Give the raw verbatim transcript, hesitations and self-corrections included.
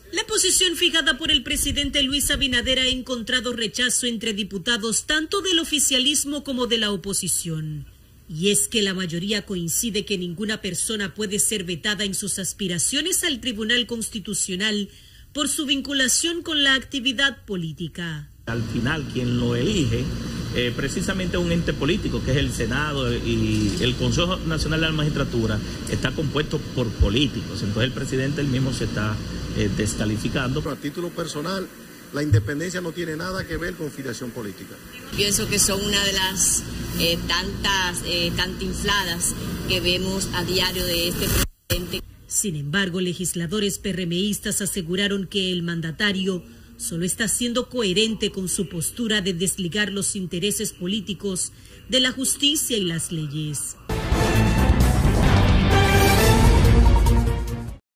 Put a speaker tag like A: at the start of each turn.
A: La posición fijada por el presidente Luis Abinader ha encontrado rechazo entre diputados tanto del oficialismo como de la oposición. Y es que la mayoría coincide que ninguna persona puede ser vetada en sus aspiraciones al Tribunal Constitucional por su vinculación con la actividad política.
B: Al final, quien lo elige, eh, precisamente un ente político, que es el Senado y el Consejo Nacional de la Magistratura, está compuesto por políticos. Entonces el presidente él mismo se está eh, descalificando.
C: A título personal, la independencia no tiene nada que ver con filiación política.
D: Pienso que son una de las eh, tantas eh, cantinfladas que vemos a diario de este presidente.
A: Sin embargo, legisladores PRMistas aseguraron que el mandatario solo está siendo coherente con su postura de desligar los intereses políticos de la justicia y las leyes.